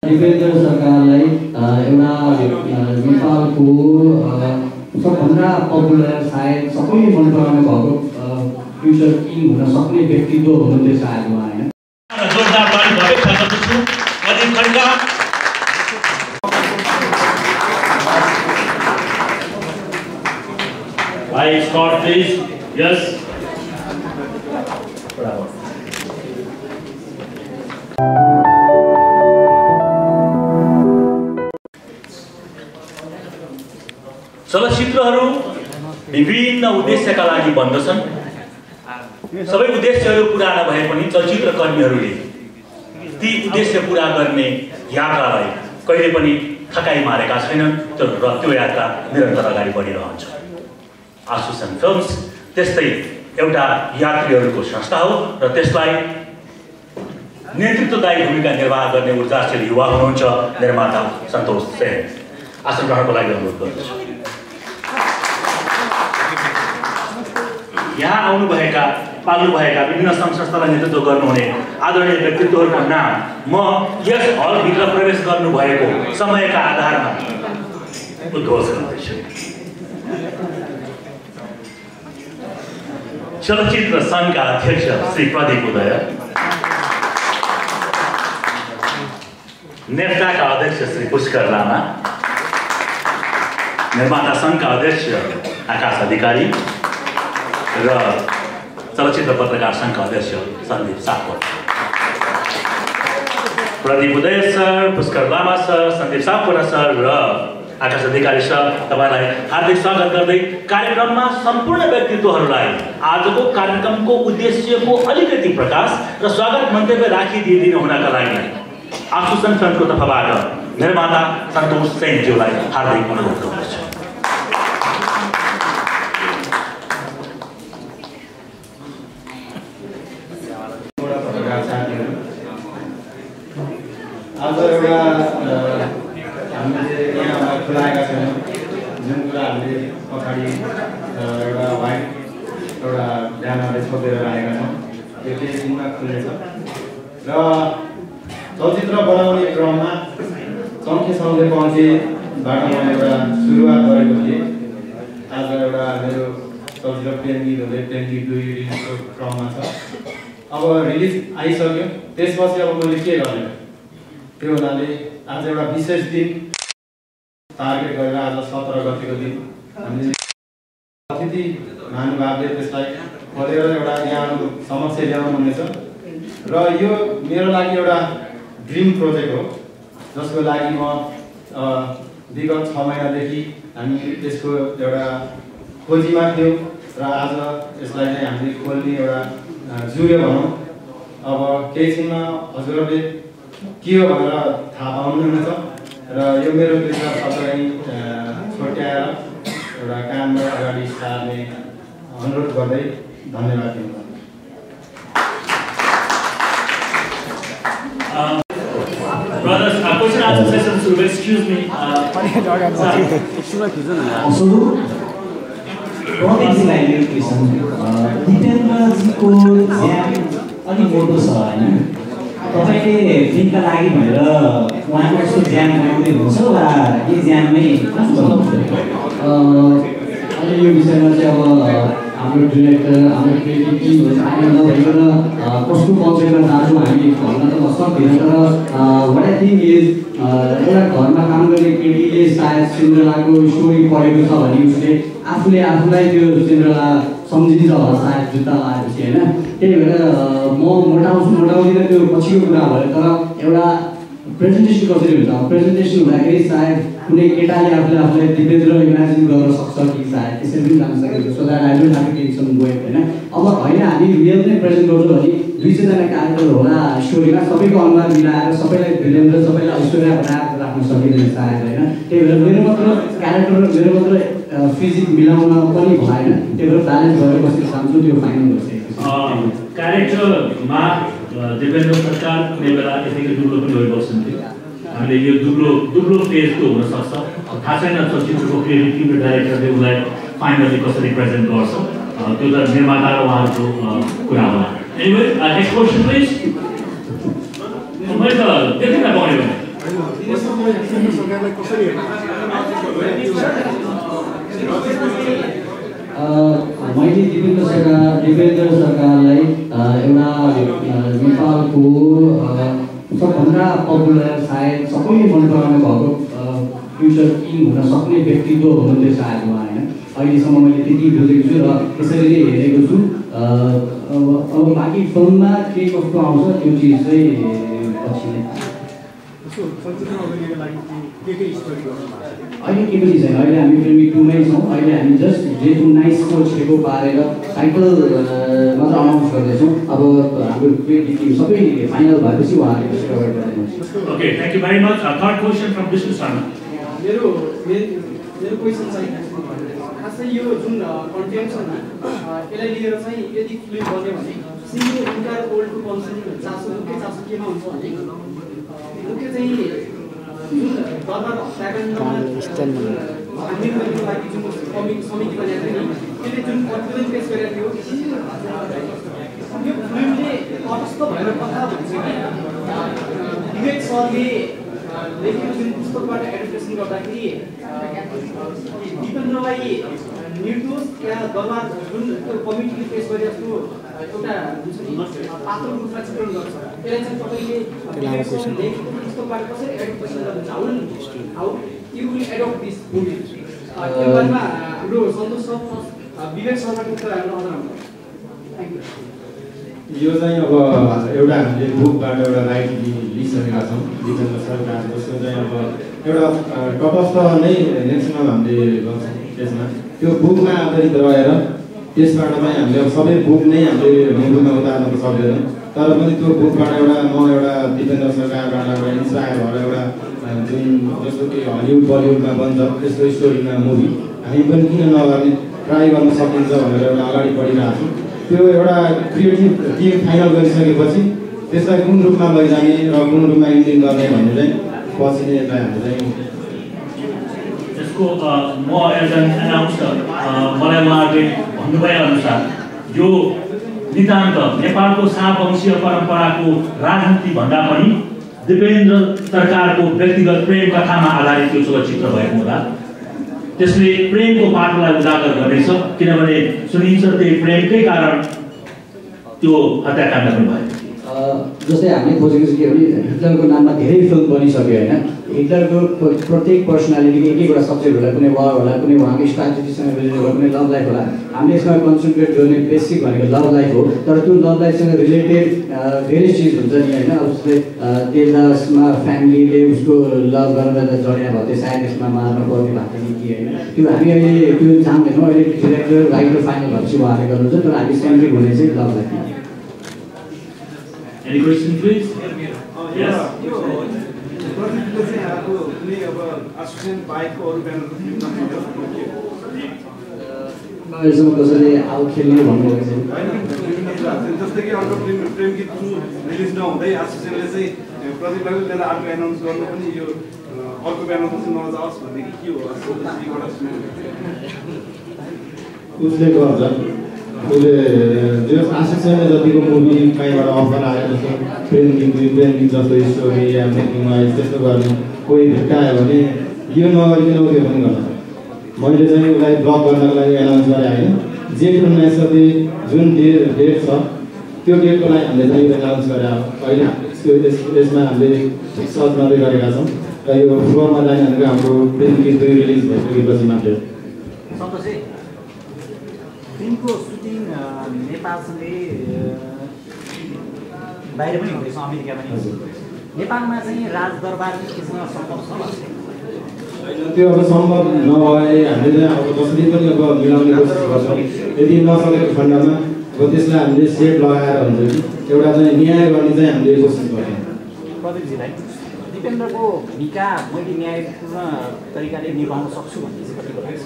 दिपेन्द्र सरकारलाई एउटा नेपालको सबभन्दा पपुलर सायद सबैले मन पराउने भएको फ्युचर किङ हुन सक्ने व्यक्तित्व हुनुहुन्थ्यो सायद उहाँ हैन। जोरदार ताली भएको छ। अदिम Khadka I start please. Yes. चलचित्रहरू विभिन्न उद्देश्यका लागि बन्दछन्। सबै उद्देश्यहरू पूरा नभए पनि चलचित्र कर्मीहरूले ती उद्देश्य पूरा गर्ने यात्रालाई कहिले पनि थकाइ मारेका छैनन् र त्यो यात्रा निरन्तर अगाडि बढिरहन्छ। आसुसन फिल्म्स त्यस्तै एउटा यात्रीहरूको संस्था हो र त्यसलाई नेतृत्वदायी भूमिका निर्वाह गर्ने ऊर्जाशील युवा हुनुहुन्छ निर्माता सन्तोष सेन। आसन ग्रहणको लागि अनुरोध गर्दछु। यहाँ आउनुभएका पाल्नुभएका विभिन्न सङ्घ संस्थालाई नेतृत्व गर्नुहुने आदरणीय व्यक्तित्वहरूको नाम म यस हलभित्र प्रवेश गर्नुभएको समयका आधारमा उद्घोष गर्दैछु। चलचित्र सङ्घका अध्यक्ष श्री प्रदीप उदय, नेप्टाका अध्यक्ष श्री पुष्कर लामा, निर्माता सङ्घका अध्यक्ष आकाश अधिकारी र चलचित्र पत्रकार सङ्घका अध्यक्ष Sandeep Sapkota. Pradeep Uday sir, Pushkar Lama sir, Sandeep Sapkota sir र आकाश अधिकारी सर, तपाईलाई हार्दिक स्वागत गर्दै कार्यक्रममा सम्पूर्ण व्यक्तित्वहरूलाई आजको कार्यक्रमको उद्देश्यको अलिकति प्रकाश र स्वागत मन्तव्य राखिदिनु हुनका लागि आसुसन फिल्मको तर्फबाट निर्माता सन्तोष सेनज्यूलाई हार्दिक अनुरोध गर्दछु। आज एउटा हामीले यहाँ खुलाएका छैनौँ जुन कुरा हामीले अगाडि एउटा वाइट एउटा ब्यानरले छोपेर राखेका छौँ त्यो केही दिनमा खुल्नेछ र चलचित्र बनाउने क्रममा सङ्घीय पहुँचीबाट मैले एउटा सुरुवात गरेको थिएँ। आज एउटा मेरो चलचित्र प्रेम गीत हुँदै प्रेम गीत 2 रिलिजको क्रममा छ। अब रिलिज आइसक्यो, त्यसपछि अब मैले के गर्ने त्यो हुनाले आज एउटा विशेष दिन टार्गेट गरेर आज 17 गतिको दिन हामीले अतिथि महानुभावले त्यसलाई खोलेर एउटा यहाँ समक्ष ल्याउनु हुनेछ र यो मेरो लागि एउटा ड्रिम प्रोजेक्ट हो जसको लागि म विगत 6 महिनादेखि हामी त्यसको एउटा खोजीमा थियौँ र आज यसलाई चाहिँ हामीले खोल्ने एउटा जुर्यो भनौँ। अब केही छिनमा हजुरहरूले के हो भनेर थाहा पाउनुहुनेछ र यो मेरो देशमा सबैलाई छोट्याएर एउटा काममा अगाडि सार्ने अनुरोध गर्दै धन्यवाद दिन्छु। Brothers, question answer session should excuse me. प्रदीपजीलाई मेरो क्वेसन, दिपेन्द्रजीको ज्यान अलिक मोटो छ होइन? तपाईँले फिल्मका लागि भनेर उहाँको यस्तो ज्यान बनाउँदै हुनुहुन्छ वा यो ज्यानमै अहिले यो विषयमा चाहिँ अब हाम्रो डिरेक्टर हाम्रो क्रिएटिभ टिमहरू आएर नभइकन कस्तो कन्सेप्टमा जान्छौँ हामी भन्न त सक्दैन। तर वाट आई थिङ्क इज एउटा घरमा काम गर्ने केटीले सायद सिन्ड्रेलाको स्टोरी पढेको छ भने उसले आफूले आफूलाई त्यो सिन्ड्रेला सम्झिन्छ होला सायद जुत्ता लगाएपछि होइन। त्यही भएर म मोटाउँदिनँ त्यो पछिको कुरा भयो। तर एउटा प्रेजेन्टेसन कसरी हुन्छ, प्रेजेन्टेसन हुँदाखेरि सायद कुनै केटाले आफूलाई दिपेन्द्र इमेजिन गर्न सक्छ कि सायद त्यसरी पनि जान सकेको so that I don't have to take some weight होइन। अब होइन हामी रियल नै प्रेजेन्ट गर्छौँ भने 200 जना क्यारेक्टर होला स्टोरीमा, सबैको अनुहार मिलाएर सबैलाई दिपेन्द्र सबैलाई ऐश्वर्या बनाएर राख्न सकिँदैन सायद होइन। त्यही भएर मेरो मात्र क्यारेक्टर र मेरो मात्र फिजिक मिलाउन पनि भएन। त्यही भएर ब्यालेन्स गरेर बसेर चाहन्छु त्यो फाइनल भइसकेको छ। क्यारेक्टरमा दिपेन्द्र सरकार कुनै बेला यसैको दुब्लो पनि भइबस्नुहुन्थ्यो। हामीले यो दुब्लो फेजको हुनसक्छ, थाहा छैन चलचित्रको क्रिएटिभ टिम र डाइरेक्टरले उसलाई फाइनली कसरी प्रेजेन्ट गर्छ, त्यो त निर्माता र उहाँहरूको कुरा होला। Anyway next question please. मैले त देखेन पाउने भने तपाईँ केन्द्र सरकारलाई कसरी मैले दिपेन्द्र सरकारलाई एउटा नेपालको सबभन्दा पपुलर सायद सबैले मन पराउनु भएको फ्युचर किङ हुन सक्ने व्यक्तित्व हुनुहुन्थ्यो सायद उहाँ होइन। अहिलेसम्म मैले त्यति बुझेको छु र त्यसरी नै हेरेको छु। अब बाँकी फिल्ममा के कस्तो आउँछ त्यो चिज चाहिँ पछि नै अहिले के पनि छैन। अहिले हामी प्रेमी 2 मै छौँ। अहिले हामी जस्ट जे2 नाइसको छेको पारेर टाइटल मात्र अनाउन्स गर्दैछौँ। अब हाम्रो क्रिएटिभ सबै फाइनल भएपछि उहाँहरूले त्यसको अगाडि बढाइदिनुहुन्छ। Okay, thank you very much. Third question from Vishnu Sharma. मेरो क्वेसन चाहिँ खासै यो जुन कन्टेन्ट छ नि यसलाई लिएर चाहिँ यदि फिल्म बन्यो भने सिङ्गल इन्टायर वर्ल्डको कन्सेप्ट मुख्य चासो केमा हुन्छ भने मुख्य चाहिँ जुन दरबार हत्याकाण्डमा हामीहरूको लागि जुन समिति बनेको थियो नि त्यसले जुन प्रतिवेदन पेश गरेको थियो यो फिल्मले तटस्थ भएर कथा भन्छ कि विवेक सरले लेखेको जुन पुस्तकबाट एडप्टेसन गर्दाखेरि दिपेन्द्रलाई निर्दोष या दरबार जुन कमिटीले पेश गरेको एउटा पात्रको रूपमा चित्रण गर्छ त्यसलाई चाहिँ तपाईँले लेखेको पुस्तकबाट कसरी एडप्टेसन गर्नुहुन्छ how you will adapt this movie त्यो बारेमा हाम्रो सन्तोष सर विवेक शर्माको उत्तर हाम्रो अझ थ्याङ्क यू। यो चाहिँ अब एउटा हामीले बुकबाट एउटा राइट लिइसकेका छौँ दिपेन्द्र सरकार। जसको चाहिँ अब एउटा तटस्थ नै नेसनल हामीले गर्छौँ त्यसमा त्यो बुकमा आधारित रहेर त्यसबाट चाहिँ हामीले अब सबै बुक नै हामीले मुभीमा उतार्न त सक्दैनौँ तर पनि त्यो बुकबाट एउटा दिपेन्द्र सरकारबाट एउटा इन्सपायर भएर एउटा जुन जस्तो कि हलिउड बलिउडमा बन्छ त्यस्तो स्टोरीमा मुभी हामी पनि किन नगर्ने ट्राई गर्न सकिन्छ भनेर एउटा अगाडि बढिरहेको छौँ। त्यो एउटा क्रिएटिभ टिम फाइनल गरिसकेपछि त्यसलाई कुन रूपमा लैजाने र कुन रूपमा इन्डिङ गर्ने भन्ने चाहिँ पछि नै यसलाई हामीले चाहिँ यसको म एज एन एनाउन्सर मलाई उहाँहरूले भन्नुभए अनुसार यो नितान्त नेपालको शाहवंशीय परम्पराको राजनीति भन्दा पनि दिपेन्द्र सरकारको व्यक्तिगत प्रेम कथामा आधारित यो चलचित्र भएको हुँदा त्यसले प्रेमको पाटोलाई उजागर गर्नेछ किनभने सुनिन्छ त्यही प्रेमकै कारण त्यो हत्याकाण्ड पनि भयो। जस्तै हामीले खोजेको चाहिँ के भने हिटलरको नाममा धेरै फिल्म बनिसक्यो होइन। हिटलरको प्रत्येक पर्सनालिटीको एक एकवटा सब्जेक्ट होला, कुनै वार होला, कुनै उहाँको स्ट्राटेजीसँग रिलेटेड होला, कुनै लभ लाइफ होला। हामीले यसमा कन्सन्ट्रेट गर्ने बेसिक भनेको लभ लाइफ हो तर त्यो लभ लाइफसँग रिलेटेड धेरै चिज हुन्छ नि होइन। अब जस्तै देवदासमा फ्यामिलीले उसको लभ गर्न जडिया भयो त्यो सायद यसमा मार्न पर्ने भएको थियो कि होइन। त्यो हामी अहिले त्यो चाहँदैनौँ। अहिले डिरेक्टर राइटर फाइनल भएपछि उहाँहरूले गर्नुहुन्छ तर हामी सेन्ट्रिक हुने चाहिँ love life. Any question, please? Yes. अहिलेसम्म कसैले आउ खेल्ने भन्नुभएको छ जस्तै कि अर्को प्रेम गीत रिलिज नहुँदै एसोसिएसनले चाहिँ प्रतिभालाई लिएर अर्को एनाउन्स गर्नु पनि यो अर्को ब्यानरमा चाहिँ नजाओस् भनेदेखि के हो उसले गर्छ उसले जो एसोसिएसनले जतिको मुभी कहीँबाट अफर आयो जस्तो प्रेम गीत जस्तो स्टोरी या मेकिङ वाइज त्यस्तो गर्ने कोही भेट्टायो भने यो नगरिकन त्यो पनि गर्छ। मैले चाहिँ उसलाई ब्लक गर्नको लागि एनाउन्स गरेँ होइन। जेठ 19 गते जुन डेट छ त्यो डेटको लागि हामीले चाहिँ एनाउन्स गरेर अहिले यसमा हामीले सर्च गर्दै गरेका छौँ र यो फ्लोरमा जाने भनेको हाम्रो प्रेम गीत रिलिज भइसकेपछि मात्रै। फिल्मको सुटिङ नेपालसँगै बाहिर पनि हुँदैछ, अमेरिका पनि। नेपालमा चाहिँ राजदरबार केसँग सम्भव छ? त्यो अब सम्भव नभए हामीले चाहिँ अब जसरी पनि अब मिलाउने कोसिस गर्छौँ। यदि नसकेको खण्डमा अब त्यसलाई हामीले सेट लगाएर हुन्छ कि एउटा चाहिँ न्याय गर्ने चाहिँ हामीले कोसिस गर्छौँ। प्रदीपजीलाई दिपेन्द्रको भूमिका मैले न्यायपूर्ण तरिकाले निभाउन सक्छु भन्ने चाहिँ कति लाग्छ?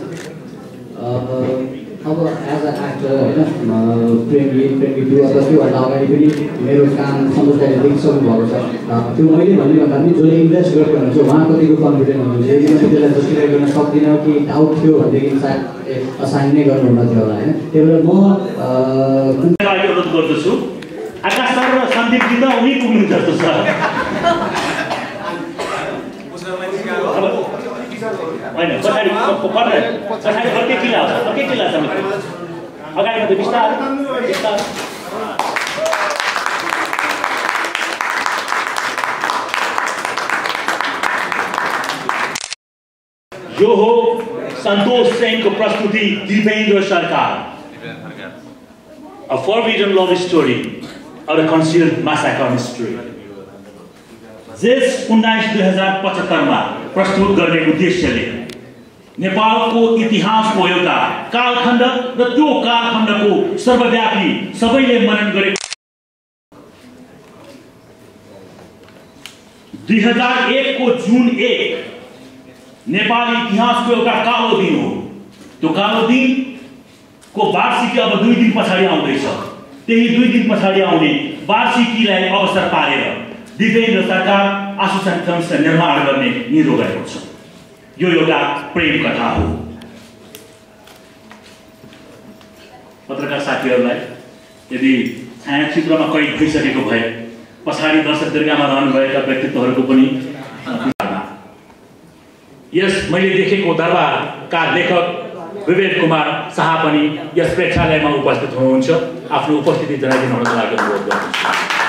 अब एज अ एक्टर होइन प्रेम गीत 2 अथवा त्योभन्दा अगाडि पनि मेरो काम सन्तोष दाइले देखिसक्नु भएको छ। त्यो मैले भन्ने भन्दा पनि जसले इन्भेस्ट गरेको हुनुहुन्छ उहाँ कतिको कन्फिडेन्ट हुनुहुन्छ यदि मैले त्यसलाई जस्टिफाई गर्न सक्दिनँ कि डाउट थियो भनेदेखि सायद असाइन नै गर्नुहुन्न थियो होला होइन। त्यही भएर म अनुरोध गर्दछु आकाश सर र सन्दीप जी त उही पुग्नु जस्तो छ। होइन पछाडि अर्कै किल्ला छ अगाडि मात्रै बिस्तारै यो हो संतोष सिंहको प्रस्तुति दिपेन्द्र सरकार A Forbidden Love Story or a Concealed Massacre Mystery. जेठ 19 2075 मा प्रस्तुत गर्ने उद्देश्यले नेपालको इतिहासको एउटा कालखण्ड र त्यो कालखण्डको सर्वव्यापी सबैले मनन गरेको 2001 को जुन 1 नेपाली इतिहासको एउटा कालो दिन हो। त्यो कालो दिन को वार्षिकी अब 2 दिन पछाडि आउँदैछ। त्यही 2 दिन पछाडि आउने वार्षिकीलाई अवसर पारेर दिपेन्द्र सरकार आशुसन फिल्म्स निर्माण गर्ने निरो गरेको छ। यो एउटा प्रेम कथा हो। पत्रकार साथीहरूलाई यदि छायाचित्रमा कैद भइसकेको भए पछाडि दर्शक दीर्घामा रहनुभएका व्यक्तित्वहरूको पनि यस मैले देखेको दरबारका लेखक विवेक कुमार शाह पनि यस प्रेक्षालयमा उपस्थित हुनुहुन्छ। आफ्नो उपस्थिति जनाइदिनुको लागि अनुरोध गर्दछु।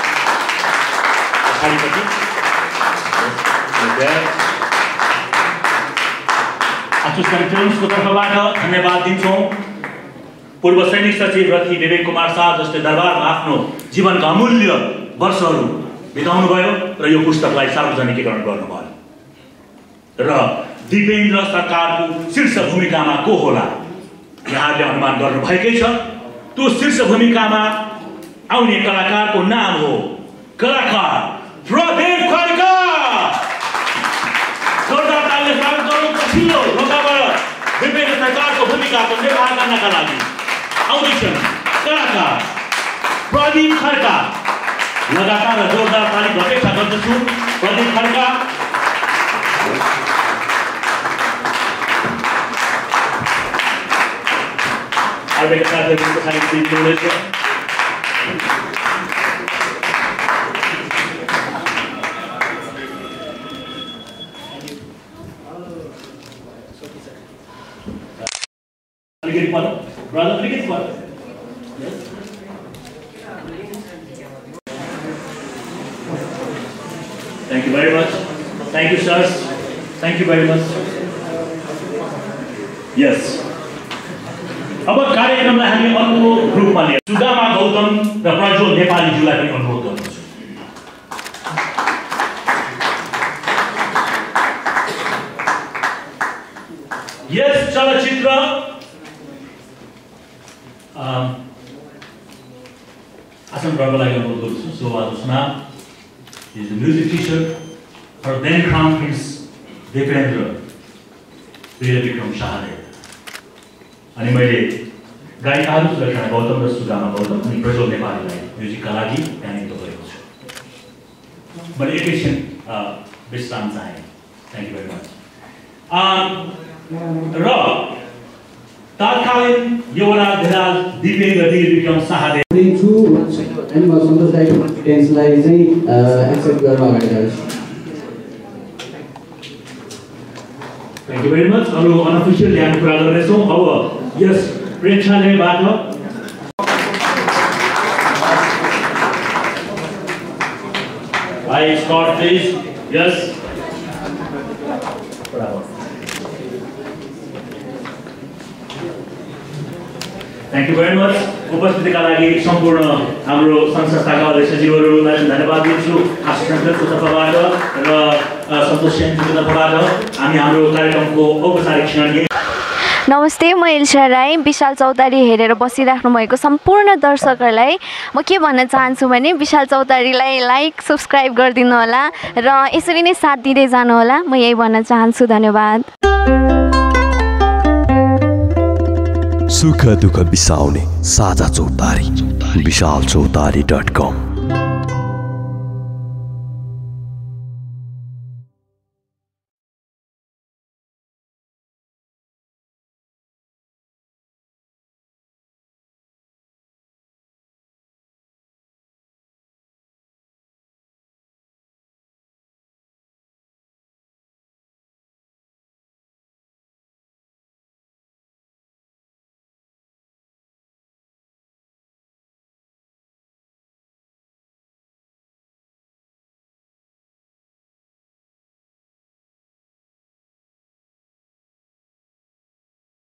आशुसन फिल्म्सको तर्फबाट धन्यवाद दिन्छौँ। पूर्व सैनिक सचिव रथी विवेक कुमार शाह जसले दरबारमा आफ्नो जीवनका अमूल्य वर्षहरू बिताउनुभयो र यो पुस्तकलाई सार्वजनिकीकरण गर्नुभयो। र दिपेन्द्र सरकारको शीर्ष भूमिकामा को होला यहाँले अनुमान गर्नुभएकै छ। त्यो शीर्ष भूमिकामा आउने कलाकारको नाम हो कलाकार प्रदीप खड्का। जोरदार तालीले स्वागत गरौँ। पछिल्लो मौकाबाट दिपेन्द्र सरकारको भूमिकाको निर्वाह गर्नका लागि आउँदैछन् कलाकार प्रदीप खड्का। लगातार जोरदार तालीको अपेक्षा गर्दछु। प्रदीप खड्का अहिलेका साथीहरूको साइड दिनुहुनेछ। अलिकति पर ब्रदर अलिकति पर Thank you very much. Thank you, sirs. Thank you very much. Yes. अब कार्यक्रमलाई हामी अर्को ग्रुपमा लिएर सुदामा गौतम र प्रज्वल नेपालीज्यूलाई पनि अनुरोध गर्दछु। यस चलचित्र आसन गर्नको लागि अनुरोध गर्दछु। शोभा Joshna is the music teacher for then Crown Prince Dipendra Veer Vikram Shahade. अनि मैले गायकहरू सुरक्षा गौतम र सुदामा गौतम अनि प्रज्वल नेपालीलाई म्युजिकका लागि त्यहाँ नियुक्त गरेको छु। मैले एकैछिन विश्राम चाहेँ। Thank you very much. र तात्कालीन युवराज धिराज दिपेन्द्र वीर विक्रम शाहले अनि म सन्तोष दाइको कन्फिडेन्सलाई चाहिँ एक्सेप्ट गरेर अगाडि जान्छु। Thank you very much. अरू अनअफिसियल यहाँ कुरा गर्नेछौँ। अब यस प्रेक्षालयबाट I start please. Yes. Thank you very much. उपस्थितिका लागि सम्पूर्ण हाम्रो संस्थाका अध्यक्षज्यूहरूलाई धन्यवाद दिन्छु। आशुसन फिल्म्सको तर्फबाट र सन्तोष सिंहको तर्फबाट हामी हाम्रो कार्यक्रमको औपचारिक क्षण। नमस्ते, म इल्सा राई। विशाल चौतारी हेरेर बसिराख्नु भएको सम्पूर्ण दर्शकहरूलाई म के भन्न चाहन्छु भने विशाल चौतारीलाई लाइक सब्सक्राइब गरिदिनु होला र यसरी नै साथ दिँदै जानु होला। म यही भन्न चाहन्छु। धन्यवाद। सुख दुःख बिसाउने साझा चौतारी विशालचौतारी.com